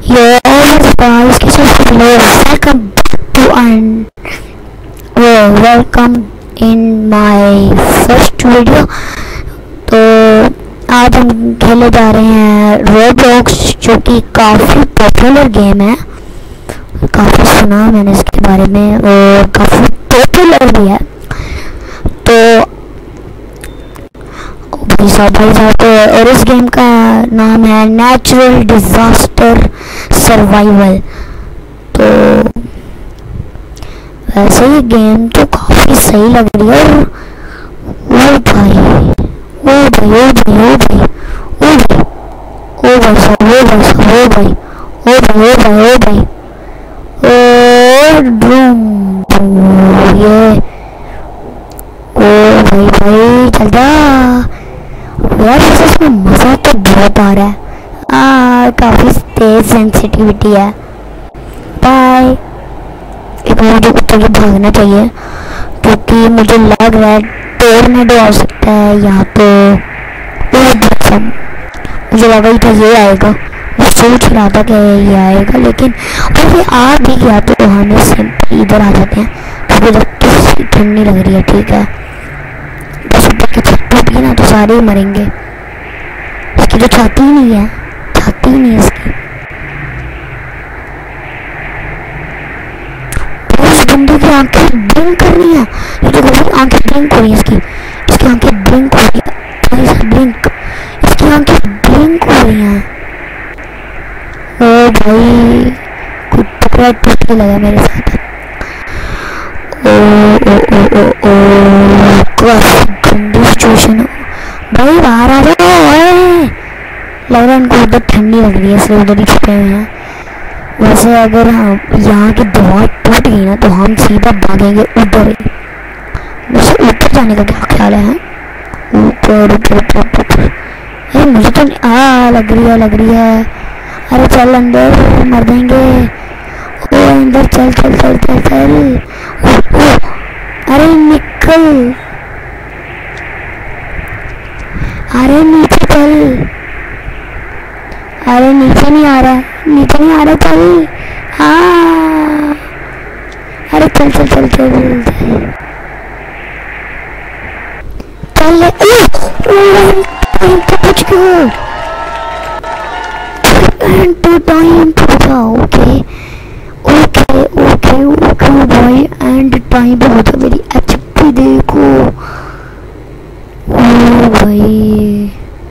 Yo, guys, welcome to welcome in my first video. तो आज हम खेले जा रहे हैं रोब्लॉक्स, जो कि काफ़ी पॉपुलर गेम है। काफ़ी सुना मैंने इसके बारे में और काफ़ी पॉपुलर भी है। तो भाई साहब तो और इस गेम का नाम है नेचुरल डिज़ास्टर सर्वाइवल। तो वैसे ये गेम तो काफ़ी सही लग रही है। ओ भाई ओ भाई ओ भाई ओ भाई ओ भाई ओ भाई साहब ओ भाई साहब ओ भाई ओ भाई ओ भाई ओ भाई ओ ड्रूम ये ओ भाई भाई चल जा यार। इसमें मज़ा तो बहुत आ रहा है। काफ़ी तेज सेंसिटिविटी है। बाय। एक मुझे ऊपर से भागना चाहिए क्योंकि मुझे लग रहा है टोर्नेडो आ सकता है यहाँ तो। मुझे लगा ही था ये आएगा, मैं सोच रहा था कि ये आएगा, लेकिन और ये आ भी गया तो हमें सिंपली इधर आ जाते हैं क्योंकि इधर ठंडी लग रही है। ठीक है, बस ऊपर की छत टूटी ना तो सारे ही मरेंगे। इसकी तो छाती ही नहीं है, छाती ही नहीं है इसकी। उस बंदे की आंखें ब्लिंक कर रही हैं। ये तो भाई आंखें ब्लिंक हो रही हैं इसकी आंखें ब्लिंक हो रही है। ब्लिंक इसकी आंखें ब्लिंक हो रही हैं। ओ भाई कुछ टुकड़ा टूटने लगा मेरे साथ। ओ ओ ओ ओ ओ काफी गंदी सिचुएशन है भाई। बाहर आ जाओ। लग रहा है इनको उधर ठंडी लग रही है इसलिए उधर ही छुपे हुए हैं। वैसे अगर हम यहाँ की दीवार टूट गई ना तो हम सीधा भागेंगे उधर ही। वैसे ऊपर जाने का क्या ख्याल है? ऊपर ऊपर ऊपर ऊपर। अरे मुझे तो लग रही है। अरे चल अंदर, मर देंगे। ओ अंदर चल चल चल चल चल। ओ अरे निकल, अरे नीचे चल। अरे नीचे नहीं आ रहा, नीचे नहीं आ रहा, चल। अरे चल चल चल चल चल चल। टाइम तो कुछ क्यों टाइम पहुंचा। ओके ओके ओके ओके भाई एंड टाइम पे पहुंचा। मेरी एचपी देखो। ओ भाई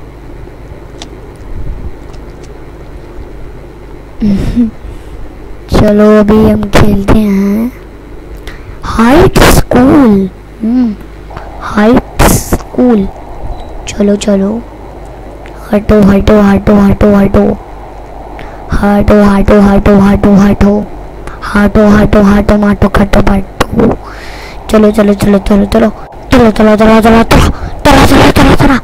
चलो अभी हम खेलते हैं हाइट स्कूल। Height school. चलो चलो हटो हटो हटो हटो हटो हटो हटो हटो हटो हटो हटो हटो हटो माटो खटो बाटो। चलो चलो चलो चलो चलो चलो चलो चलो चलो चलो चलो चलो चलो।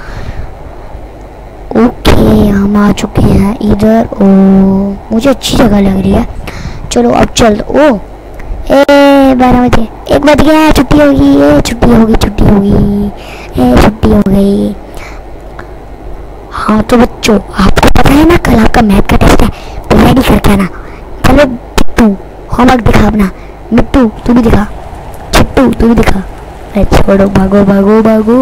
ओके हम आ चुके हैं इधर। ओ मुझे अच्छी जगह लग रही है। चलो अब चल। ओ ए 12 बजे, 1 बज गया, छुट्टी होगी। ये छुट्टी होगी, छुट्टी होगी, ए छुट्टी हो गई। हाँ तो बच्चों आपको पता है ना कल आपका मैथ का टेस्ट है, तो रेडी करके आना। चलो बिट्टू होमवर्क दिखा अपना। मिट्टू तू भी दिखा, चिट्टू तू भी दिखा। अरे छोड़ो, भागो भागो भागो।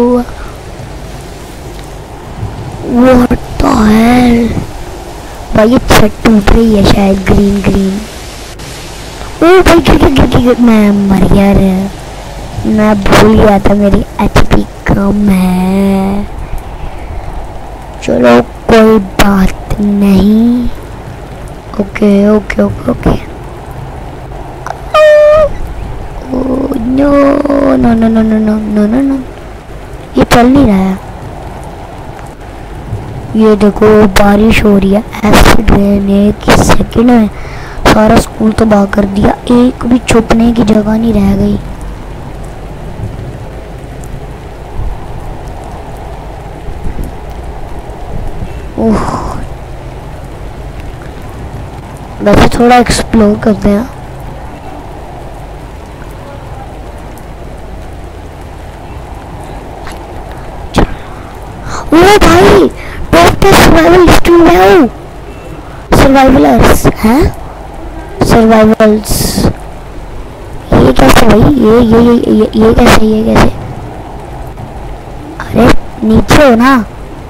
What the hell? भाई ये छत टूट रही है शायद। Green green. ओ भाई गिर मैं मर गया रे। मैं भूल गया था मेरी एचपी कम है। चलो कोई बात नहीं। Okay okay okay okay. No no no no no no no no, ये चल नहीं रहा है। ये देखो बारिश हो रही है। एसिड रेन एक ही सेकंड में सारा स्कूल तबाह कर दिया। एक भी छुपने की जगह नहीं रह गई। ओह वैसे थोड़ा एक्सप्लोर करते हैं। ओ भाई सर्वाइवल लिस्ट में आओ। सर्वाइवलर्स हैं, सर्वाइवल्स। ये कैसे भाई, ये कैसे, ये कैसे? अरे नीचे हो ना।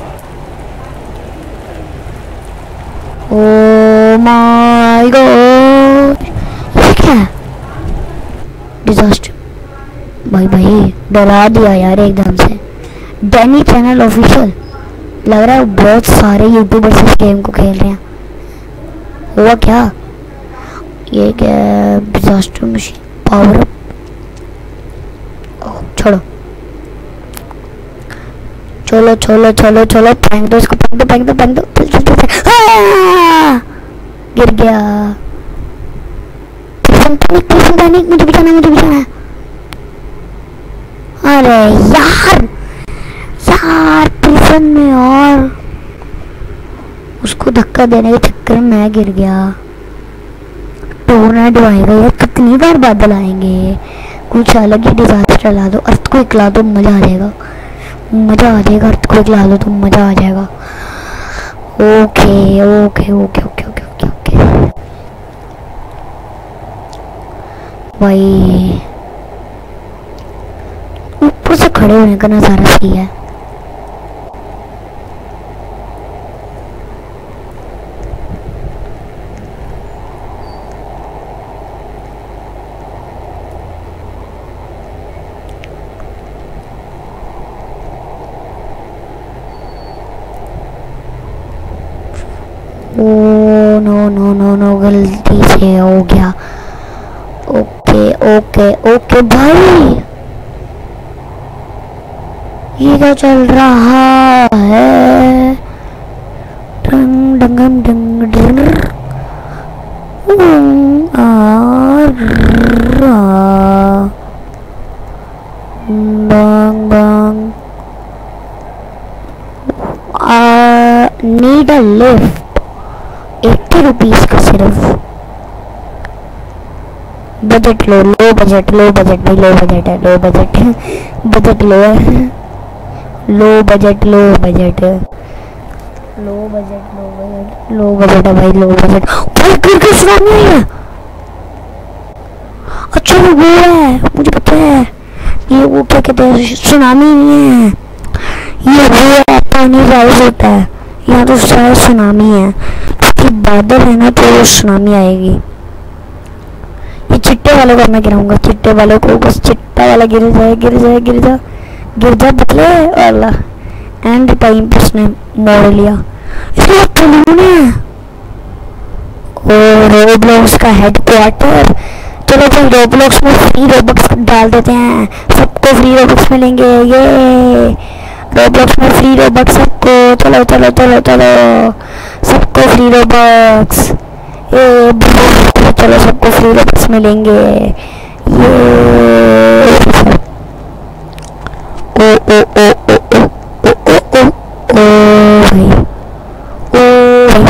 ओ माय गॉड, ये क्या है? डिजास्टर। भाई डरा दिया यार एकदम से। डैनी चैनल ऑफिशियल, लग रहा है बहुत सारे यूट्यूबर्स इस गेम को खेल रहे हैं। हुआ क्या? ये क्या? Disaster machine power up. छोड़ो, चलो चलो चलो चलो, फेंक दो इसको, फेंक दो फेंक दो फेंक दो। गिर गया। मुझे बचाना, मुझे बचाना। अरे यार यार, प्रिजन में और उसको धक्का देने के चक्कर में मैं गिर गया। टोर्नेडो आएगा यार, कितनी बार बादल आएंगे। कुछ अलग ही डिजास्टर ला दो, अर्थक्वेक ला दो, मजा आ जाएगा, मजा आ जाएगा। अर्थक्वेक ला दो तो मजा आ जाएगा। Okay okay okay okay okay okay okay भाई, ऊपर से खड़े होने का नजारा सही है। Oh no no no no, गलती से हो गया। ओके ओके ओके भाई, ये क्या चल रहा है? डंग डंगम डंग डंग बांग बांग। नीड अ लिफ्ट, 80 रुपीज का सिर्फ। Budget low, low budget, low budget भाई, लो बजट है, लो बजट है, बजट लो है, low budget, low budget, low budget, low budget, low budget है भाई, लो बजट। भाई फिर किस सुनामी आई है? अच्छा वो है, मुझे पता है, ये वो क्या कहते हैं, सुनामी नहीं है ये, वो है पानी राइज होता है। यहाँ तो शायद सुनामी है, क्योंकि बादल है ना, तो सुनामी आएगी। ये चिट्टे वाले को मैं गिराऊंगा, चिट्टे वाले को, बस चिट्टा वाला गिर जाए, गिर जाए, गिर जा, गिर जा बदले वाला। एंड टाइम पे उसने मोड़ लिया। इसलिए पुलिस है और रोब्लॉक्स का हेडक्वार्टर। चलो भाई रोब्लॉक्स में फ्री रोबक्स डाल देते हैं, सबको फ्री रोबक्स मिलेंगे। ये रोब्लॉक्स में फ्री रोबक्स सबको, चलो चलो चलो चलो, सबको फ्री रोबक्स। ये चलो सबको फ्री रोबक्स मिलेंगे। ये ओ ओ ओ ओ ओ ओ ओ ओ ओ भाई, ओ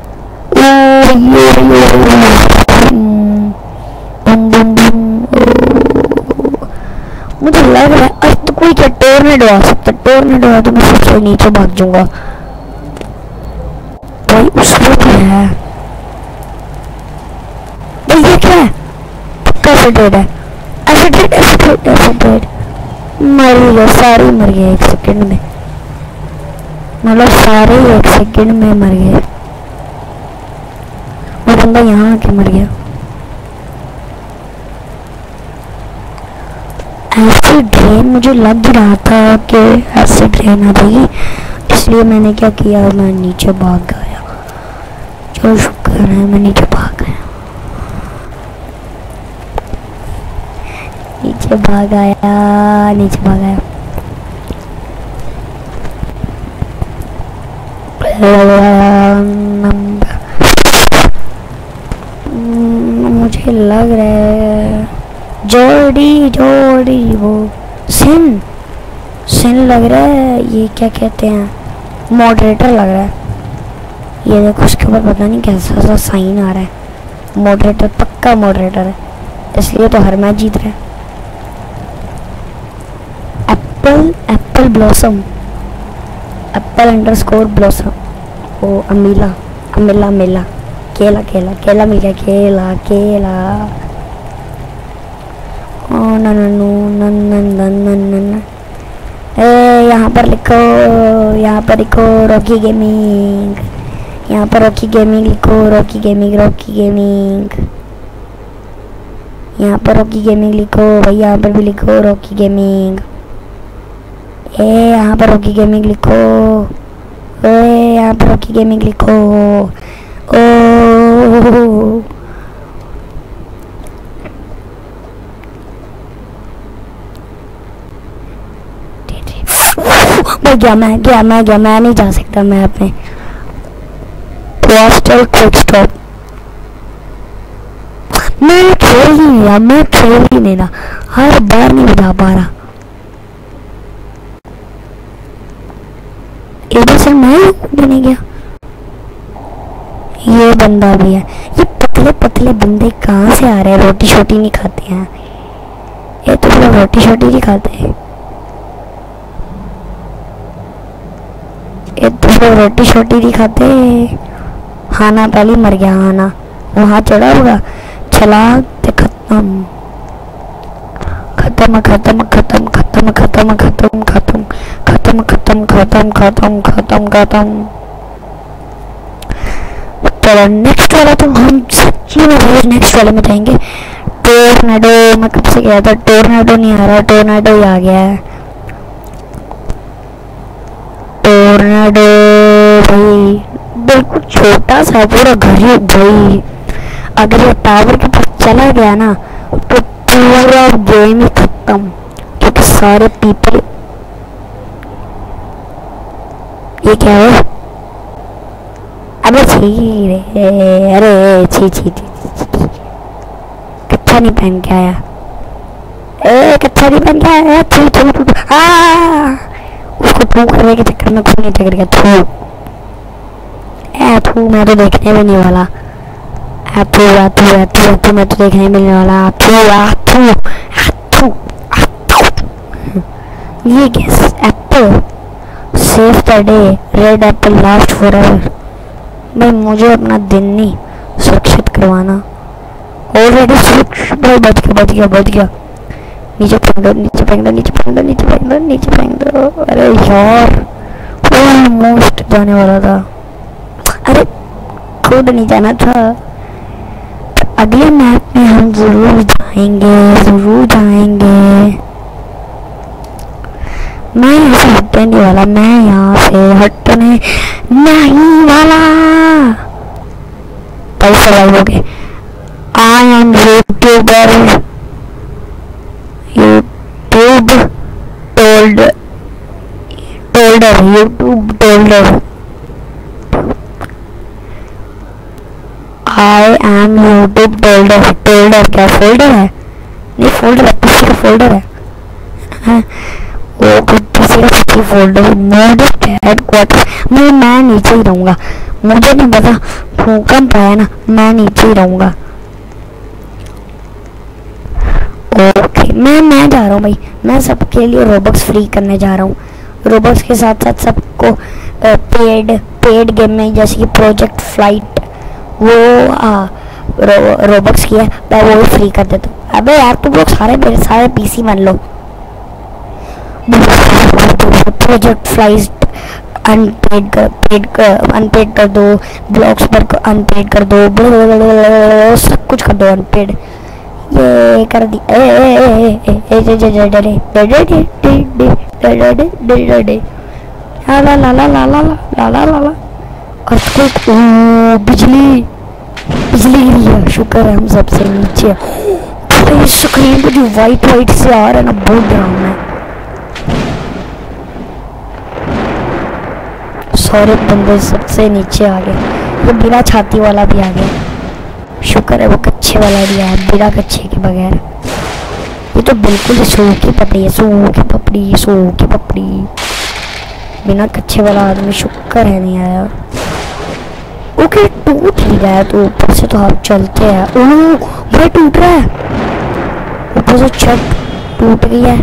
मुझे लग रहा है अब तो कोई क्या टोर्नेडो आ सकता है। टोर्नेडो है तो मैं सबसे नीचे भाग जाऊंगा भाई। उसमें क्या है भाई, ये क्या है? पक्का एसिड है, एसिड एसिड एसिड। मर गया, सारे मर गए एक सेकंड में, मतलब सारे एक सेकंड में मर गए। वो बंदा यहाँ आके मर गया। एसिड रेन, मुझे लग रहा था कि एसिड रेन आ जाएगी, इसलिए मैंने क्या किया, मैं नीचे भाग गया। चलो शुक्र है मैं नीचे भाग गया, नीचे भाग आया, नीचे भाग आया। मुझे लग रहा है जोड़ी जोड़ी, वो सिन सिन लग रहा है। ये क्या कहते हैं, मॉडरेटर लग रहा है। ये देखो उसके ऊपर पता नहीं कैसा सा साइन आ रहा है। मॉडरेटर, पक्का मॉडरेटर है, इसलिए तो हर मैच जीत रहा है। Apple apple blossom, apple underscore blossom, oh अमीला अमिला मिला केला केला केला मिल गया, केला केला। ओ न न न न न न न। यहाँ पर लिखो, यहाँ पर लिखो रॉकी गेमिंग, यहाँ पर रॉकी गेमिंग लिखो, रॉकी गेमिंग, रॉकी गेमिंग। यहाँ पर रॉकी गेमिंग लिखो भाई, यहाँ पर भी लिखो रॉकी गेमिंग। यहाँ पर रॉकी गेमिंग लिखो, यहाँ पर रॉकी गेमिंग लिखो। ओ मैं नहीं जा सकता, मैं अपने हॉस्टल क्विक स्टॉप। मैं खेल ही नहीं रहा, हर बार नहीं बता पा रहा। इधर से मैं भी नहीं गया। ये बंदा भी है। ये पतले पतले बंदे कहाँ से आ रहे हैं? रोटी शोटी नहीं खाते हैं ये तो, लोग रोटी शोटी नहीं खाते हैं ये तो, लोग रोटी शोटी नहीं खाते। हाना पहले मर गया, हाना वहाँ चढ़ा होगा, छलांग ते खत्म खत्म खत्म खत्म खत्म खत्म खत्म खत्म खत्म खत्म खत्म खत्म खत्म खत्म। तो नेक्स्ट वाला तो हम सच्ची में रोज नेक्स्ट वाले में जाएंगे। टोर्नाडो, मैं कब से गया था, टोर्नाडो नहीं आ रहा, टोर्नाडो ही आ गया है। टोर्नाडो भाई बिल्कुल छोटा सा पूरा घर ही भाई, अगर ये टावर के पास चला गया ना तो पूरा गेम ही खत्म, क्योंकि सारे पीपल। ये क्या है? अबे छी रे, अरे छी छी छी, कच्छा नहीं पहन के आया, कच्छा नहीं पहन के आया। थू थू थू, उसको थू करने के चक्कर में खुद नहीं टकर गया। थू थू, मैं तो देखने भी नहीं वाला। तू मैं तो देखने मिलने वाला। ये guess apple save the day, red apple last forever. भाई मुझे अपना दिन नहीं सुरक्षित करवाना। ऑलरेडी सुरक्षित, बच गया। नीचे फेंक दो, नीचे फेंक दो, नीचे फेंक दो, नीचे फेंक दो, नीचे फेंक दो। अरे यार ऑलमोस्ट जाने वाला था, अरे खुद नहीं जाना था। अगले मैप में हम जरूर जाएंगे। मैं यहाँ से हटने नहीं वाला, मैं यहाँ से हटने नहीं वाला। पैसे लगोगे। आई एम यूट्यूबर, यूट्यूब टोल्डर, यूट्यूब टोल्डर। आई एम यूट्यूब टोल्डर। टोल्डर क्या फोल्डर है? नहीं फोल्डर है, पीसी का फोल्डर है। वो पीसी का पीसी फोल्डर। Modern headquarter. मैं नीचे ही रहूँगा, मुझे नहीं पता भूकंप आया ना, मैं नीचे ही रहूँगा। ओके मैं जा रहा हूँ भाई, मैं सबके लिए रोबक्स फ्री करने जा रहा हूँ। रोबक्स के साथ साथ सबको पेड गेम में, जैसे कि प्रोजेक्ट फ्लाइट, वो रोबक्स की है, मैं वो फ्री कर देता हूँ। अबे यार तुम लोग मेरे सारे पीसी मान लो। प्रोजेक्ट फ्लाइट अनपेड कर दो, ब्लॉक्स पर अनपेड कर दो, सब कुछ कर दो अनपेड। ये कर दी। बिजली गिरी है, शुक्र है हम सबसे नीचे। स्क्रीन पे जो वाइट से आ रहा है ना, बहुत डरावना है। सारे बंदे सबसे नीचे आ गए, ये बिना छाती वाला भी आ गया। शुक्र है वो कच्चे वाला भी आया, बिना कच्चे के बगैर। ये तो बिल्कुल सूखी पपड़ी है, सूखी पपड़ी। बिना कच्चे वाला आदमी शुक्र है नहीं आया। ओके टूट ही गया, तो ऊपर से तो हम चलते हैं। ओह भाई टूट रहा है, ऊपर से छत टूट गई है।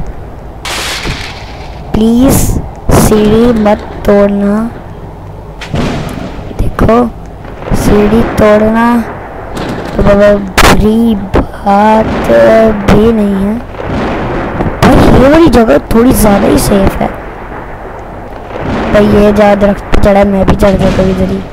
प्लीज सीढ़ी मत तोड़ना, देखो सीढ़ी तोड़ना तो बुरी बात भी नहीं है। भाई ये वाली जगह थोड़ी ज़्यादा ही सेफ है। भाई ये ज़्यादा दरख्त पे चढ़ा, मैं भी चढ़ जाता इधर ही।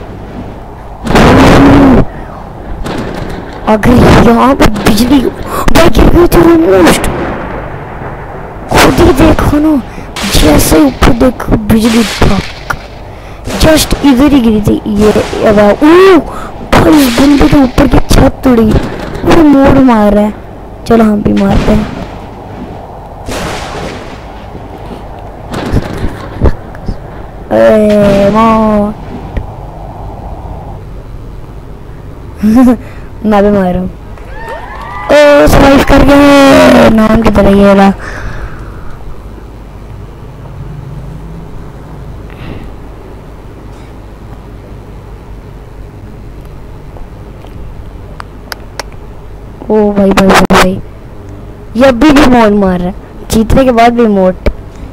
अगर यहाँ पे बिजली भाई गिर गई थी ऑलमोस्ट, खुद ही देखो ना, जैसे ऊपर देखो बिजली जस्ट इधर ही गिरी थी। ये भाई इस बंदे के ऊपर की छत टूट गई। वो मोड़ मार रहा है, चलो हम भी मारते हैं। मैं भी मार रहा हूँ। ओ सर्वाइव कर गए। नाम की तरह ये रहा। ओ भाई भाई भाई भाई, ये अभी भी मोड मार रहा है, जीतने के बाद भी मोड।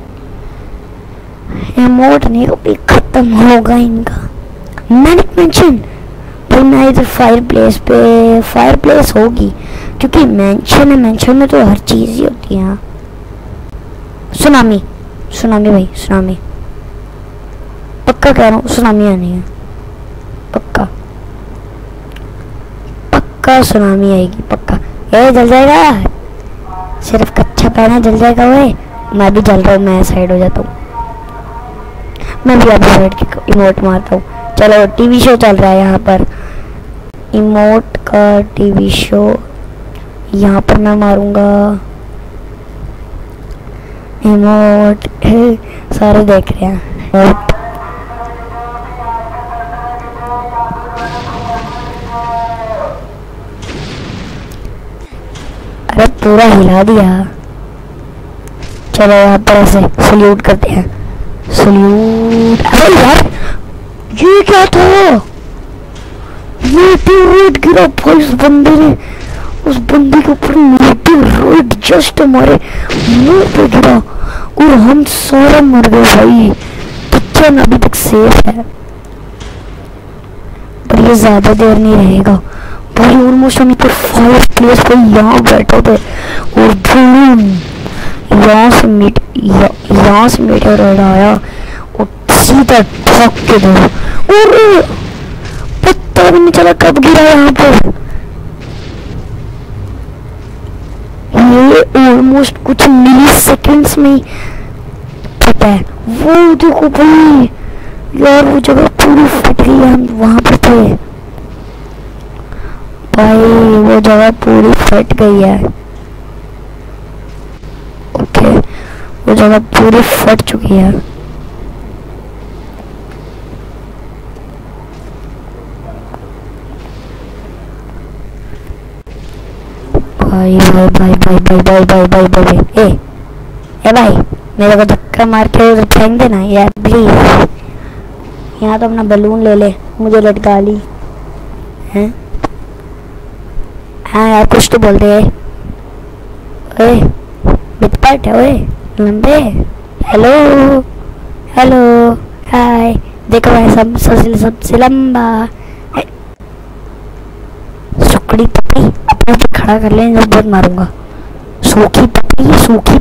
इमोट नहीं कभी खत्म होगा इनका। मैंने मेंशन भाई, मैं इधर फायर प्लेस होगी क्योंकि मेंशन है, मेंशन में तो हर चीज ही होती है। हाँ सुनामी भाई, सुनामी पक्का कह रहा हूँ, सुनामी आनी है पक्का सुनामी आएगी पक्का। ये जल जाएगा, सिर्फ कच्चा पहना जल जाएगा। वे मैं भी जल रहा हूँ, मैं साइड हो जाता हूँ। मैं भी अपने साइड के इमोट मारता हूँ। चलो टीवी शो चल रहा है यहाँ पर, इमोट का टीवी शो। यहाँ पर मैं मारूंगा इमोट। सारे देख रहे हैं। अरे पूरा हिला दिया। चलो यहाँ पर ऐसे सल्यूट करते हैं, सल्यूट। अरे यार ये क्या था? मेटेओराइट गिरा भाई उस बंदे ने, उस बंदे के ऊपर मेटेओराइट जस्ट हमारे मुंह पे गिरा और हम सारे मर गए भाई। किचन अभी तक सेफ है पर ये ज्यादा देर नहीं रहेगा भाई। ऑलमोस्ट हम ऊपर फायर प्लेस पे यहाँ बैठे थे और बूम यहाँ से मेटेओराइट आया और सीधा ठोक के दो और पता भी नहीं चला कब गिरा यहाँ पर। ये ऑलमोस्ट कुछ मिली सेकेंड्स में पता है। वो देखो भाई यार, वो जगह पूरी फट गई। हम वहां पर थे भाई, वो जगह पूरी फट गई है। ओके वो जगह पूरी फट चुकी है। भाई भाई भाई भाई भाई भाई भाई भाई भाई ए भाई, मेरे को धक्का मार के उधर फेंक देना यार प्लीज। यहाँ तो अपना बलून ले ले, मुझे लटका ली हैं। हाँ यार कुछ तो बोल दे। ओए बिटपाट है ओए लंबे। हेलो हेलो हाय, देखो भाई सबसे लंबा सुकड़ी पपड़ी अपने ऊपर खड़ा कर ले, बहुत मारूंगा। सूखी पपड़ी सूखी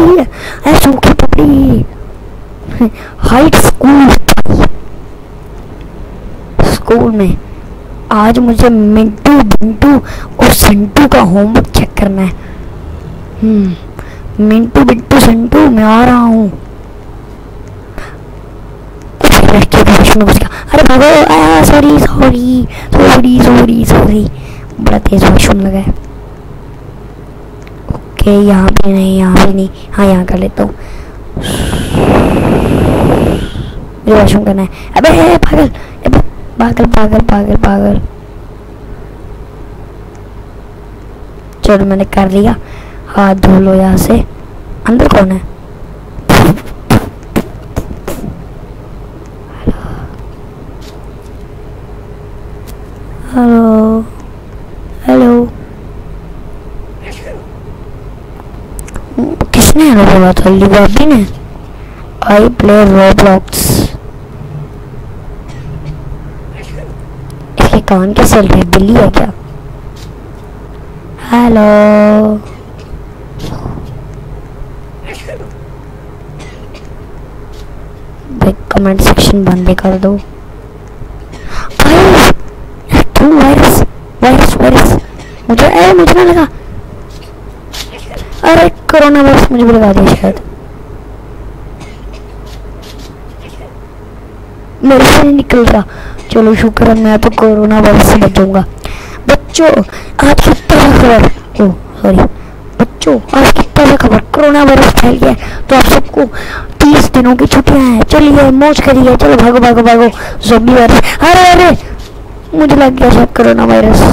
पपड़ी हाइट स्कूल में आज मुझे मिंटू बिंटू और संटू का होमवर्क चेक करना है। मिंटू बिंटू संटू मैं आ रहा हूँ। अरे भागो, सॉरी बड़ा तेज वॉशरूम लगा है। ओके यहाँ पे नहीं, हाँ यहाँ कर लेता हूँ। मुझे वॉशरूम करना है। अबे पागल। चलो मैंने कर लिया, हाथ धो लो यहाँ से। अंदर कौन है? हेलो किसने हेलो बोला था? लिबाबी ने। I play Roblox. इसकी कान के चल रही बिल्ली है क्या? हेलो भाई, कमेंट सेक्शन बंद कर दो। वायरस वायरस वायरस मुझे ना लगा। अरे कोरोना वायरस मुझे भी लगा दिया शायद। मेरे से नहीं निकल रहा। चलो शुक्र है, मैं तो कोरोना वायरस से बचूंगा। बच्चों आज की ताज़ा खबर, ओ सॉरी बच्चों, आज की ताज़ा खबर, कोरोना वायरस फैल गया है तो आप सबको 30 दिनों की छुट्टियां हैं। चलिए मौज करिए, चलो भागो भागो भागो। ज़ॉम्बी वायरस, अरे अरे मुझे लग गया शायद कोरोना वायरस।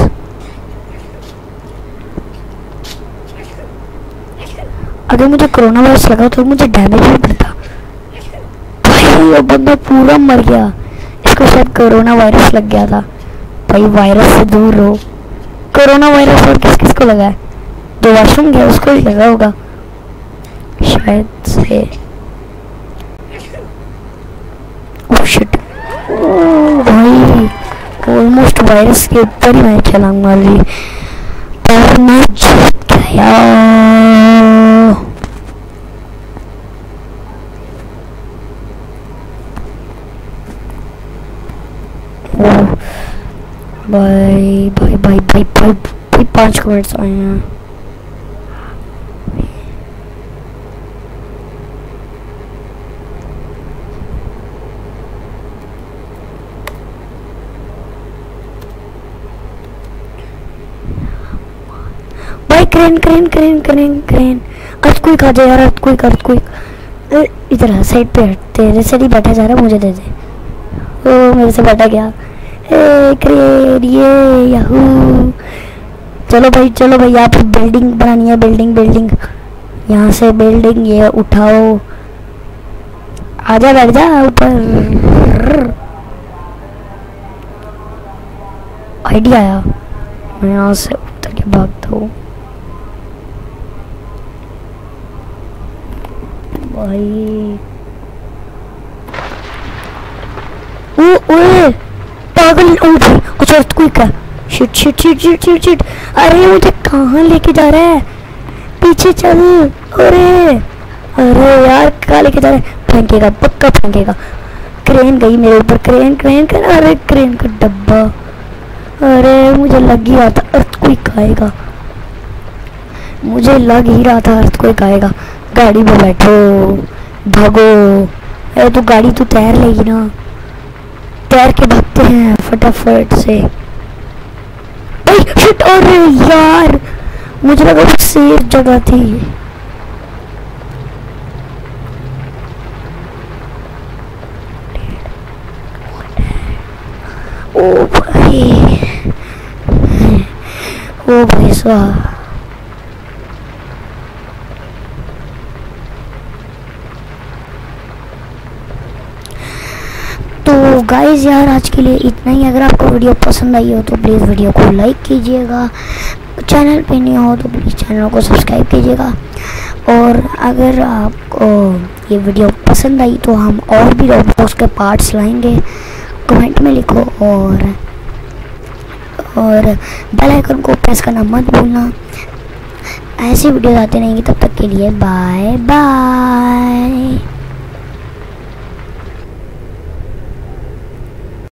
अगर मुझे कोरोना वायरस लगा तो मुझे डैमेज भी पड़ता। भाई वो बंदा पूरा मर गया, इसको शायद कोरोना वायरस लग गया था। भाई वायरस से दूर रहो। कोरोना वायरस और किस किस को लगा है? जो वॉशरूम गया उसको ही लगा होगा शायद से। ओह शिट, भाई ऑलमोस्ट वायरस के ऊपर ही मैं छलांग मार ली, पर मैं जीत गया। भाई भाई भाई भाई भाई भाई 5 कमेंट्स आए हैं। भाई crane crane crane crane crane, earthquake आ जाए यार, अर्थक्वेक अर्थक्वेक। इधर आ, साइड पे हट, तेरे से नहीं बैठा जा रहा, मुझे दे दे। ओ मेरे से बैठा गया। क्रेन ये याहू। चलो भाई यहाँ पे बिल्डिंग बनानी है, बिल्डिंग बिल्डिंग, यहाँ से बिल्डिंग ये उठाओ। आजा बैठ जा ऊपर। आइडिया आया, मैं यहाँ से उतर के भागता हूँ। भाई ओए पागल, कुछ अर्थक्वेक है। Shit shit shit shit shit shit, अरे मुझे कहाँ लेके जा रहा है? पीछे चल। अरे अरे यार कहाँ लेके जा रहा है? फेंकेगा, पक्का फेंकेगा। क्रेन गई मेरे ऊपर, क्रेन क्रेन क्रेन, अरे क्रेन का डब्बा। अरे मुझे लग ही रहा था अर्थक्वेक आएगा, मुझे लग ही रहा था अर्थक्वेक आएगा। गाड़ी में बैठो, भागो। अरे तो गाड़ी तो तैर लेगी ना, तैर के भागते हैं फटाफट से। शिट, अरे यार मुझे लगा वो सेफ जगह थी। ओ भाई साहब, तो गाइज यार आज के लिए इतना ही। अगर आपको वीडियो पसंद आई हो तो प्लीज़ वीडियो को लाइक कीजिएगा, चैनल पे नहीं हो तो प्लीज़ चैनल को सब्सक्राइब कीजिएगा। और अगर आपको ये वीडियो पसंद आई तो हम और भी रोबॉट्स के पार्ट्स लाएंगे, कमेंट में लिखो। और बेल आइकन को प्रेस करना मत भूलना। ऐसी वीडियोस आते रहेंगी, तब तक के लिए बाय बाय।